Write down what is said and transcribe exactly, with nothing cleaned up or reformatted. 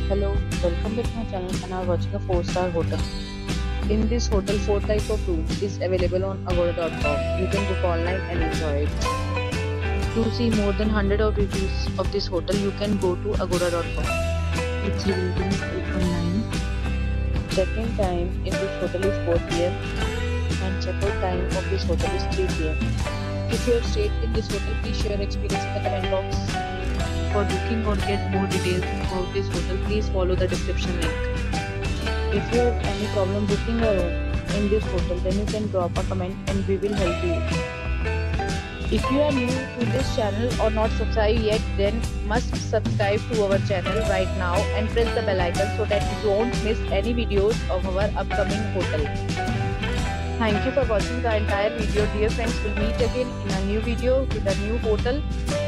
Hello, welcome back to my channel and are watching a four star hotel. In this hotel, four type of room is available on agoda dot com. You can book online and enjoy it. To see more than one hundred of reviews of this hotel, you can go to agoda dot com. Its rating is eight point nine. Check-in time in this hotel is four p m and check-out time of this hotel is three p m If you have stayed in this hotel, please share your experience in the comment box. For booking or get more details about this hotel, please follow the description link. If you have any problem booking a room in this hotel, then you can drop a comment and we will help you. If you are new to this channel or not subscribed yet, then must subscribe to our channel right now and press the bell icon so that you don't miss any videos of our upcoming hotel. Thank you for watching the entire video. Dear friends, we'll meet again in a new video with a new hotel.